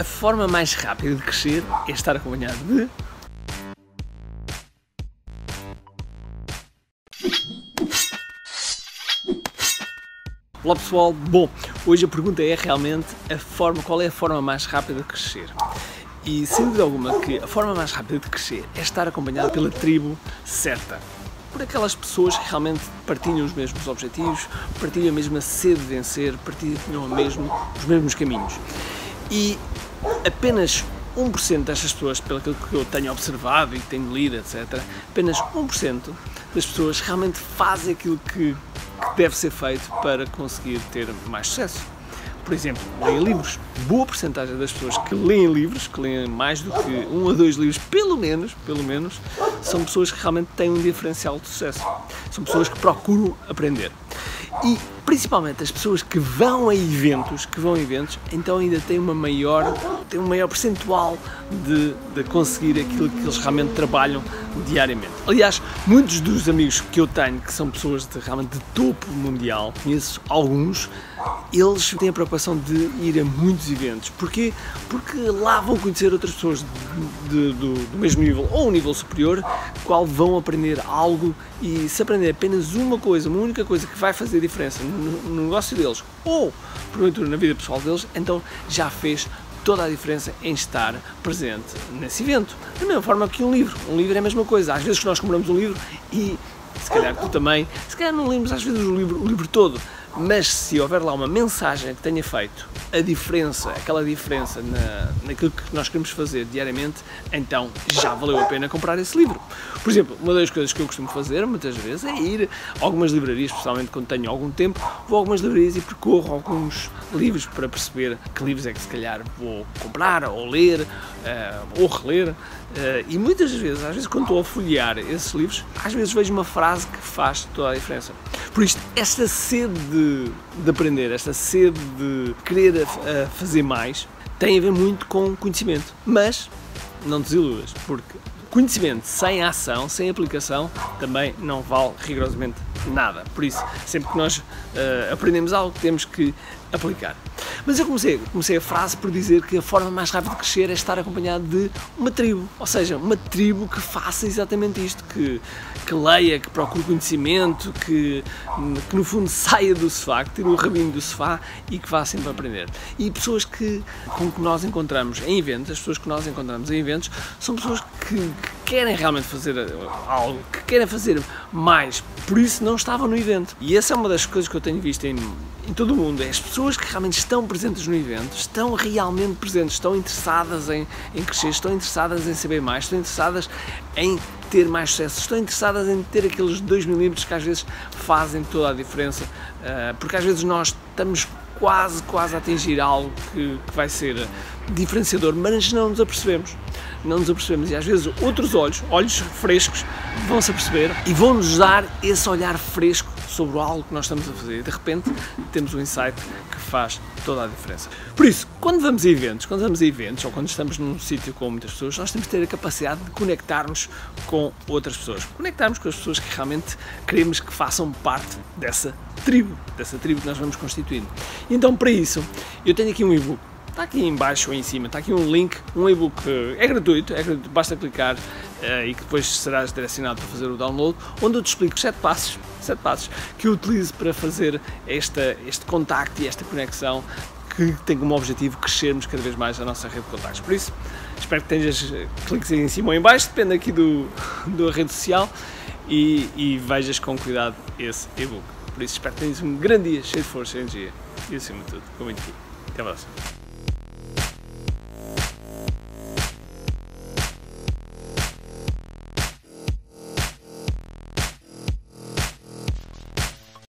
A forma mais rápida de crescer é estar acompanhado de... Olá pessoal, bom, hoje a pergunta é realmente qual é a forma mais rápida de crescer? E sem dúvida alguma que a forma mais rápida de crescer é estar acompanhado pela tribo certa. Por aquelas pessoas que realmente partilham os mesmos objetivos, partilham a mesma sede de vencer, partilham os mesmos caminhos. E apenas 1% destas pessoas, pelo que eu tenho observado e tenho lido, etc., apenas 1% das pessoas realmente fazem aquilo que deve ser feito para conseguir ter mais sucesso. Por exemplo, leem livros. Boa porcentagem das pessoas que leem livros, que leem mais do que 1 a 2 livros, pelo menos, são pessoas que realmente têm um diferencial de sucesso. São pessoas que procuram aprender. E, principalmente, as pessoas que vão a eventos, então ainda têm um maior percentual de conseguir aquilo que eles realmente trabalham diariamente. Aliás, muitos dos amigos que eu tenho, que são pessoas realmente de topo mundial, conheço alguns, eles têm a preocupação de ir a muitos eventos. Porquê? Porque lá vão conhecer outras pessoas do mesmo nível ou um nível superior, qual vão aprender algo, e se aprender apenas uma única coisa que vai fazer diferença no negócio deles ou, porventura, na vida pessoal deles, então já fez toda a diferença em estar presente nesse evento. Da mesma forma que um livro é a mesma coisa. Às vezes que nós compramos um livro e, se calhar tu também, se calhar não lemos às vezes o livro todo, mas se houver lá uma mensagem que tenha feito aquela diferença naquilo que nós queremos fazer diariamente, então já valeu a pena comprar esse livro. Por exemplo, uma das coisas que eu costumo fazer muitas vezes é ir a algumas livrarias, especialmente quando tenho algum tempo, vou a algumas livrarias e percorro alguns livros para perceber que livros é que se calhar vou comprar, ou ler, ou reler. E muitas vezes, às vezes quando estou a folhear esses livros, às vezes vejo uma frase que faz toda a diferença. Por isto, esta sede de aprender, esta sede de querer fazer mais, tem a ver muito com conhecimento. Mas não te desiludas, porque conhecimento sem ação, sem aplicação, também não vale rigorosamente nada. Por isso, sempre que nós aprendemos algo, temos que aplicar. Mas eu comecei a frase por dizer que a forma mais rápida de crescer é estar acompanhado de uma tribo. Ou seja, uma tribo que faça exatamente isto, que leia, que procure conhecimento, que no fundo saia do sofá, que tire o rabinho do sofá e que vá sempre aprender. E pessoas com que nós encontramos em eventos, as pessoas que nós encontramos em eventos, são pessoas que querem realmente fazer algo, que querem fazer mais, por isso não estavam no evento. E essa é uma das coisas que eu tenho visto em todo o mundo, é as pessoas que realmente estão presentes no evento, estão realmente presentes, estão interessadas em crescer, estão interessadas em saber mais, estão interessadas em ter mais sucesso, estão interessadas em ter aqueles 2 milímetros que às vezes fazem toda a diferença, porque às vezes nós estamos quase a atingir algo que vai ser diferenciador, mas não nos apercebemos. E às vezes outros olhos frescos, vão-se aperceber e vão-nos dar esse olhar fresco sobre algo que nós estamos a fazer e de repente temos um insight que faz toda a diferença. Por isso, quando vamos a eventos ou quando estamos num sítio com muitas pessoas, nós temos que ter a capacidade de conectar-nos com outras pessoas, conectarmos com as pessoas que realmente queremos que façam parte dessa tribo que nós vamos constituindo. E então, para isso, eu tenho aqui um e-book. Está aqui em baixo ou em cima, está aqui um link, um e-book, é gratuito, basta clicar e que depois serás direcionado para fazer o download, onde eu te explico 7 passos que eu utilizo para fazer este contacto e esta conexão que tem como objetivo crescermos cada vez mais a nossa rede de contactos. Por isso, espero que tenhas cliques aí em cima ou em baixo, depende aqui da rede social, e vejas com cuidado esse e-book. Por isso, espero que tenhas um grande dia, cheio de força e energia e, acima de tudo, com muito aqui. Até a próxima.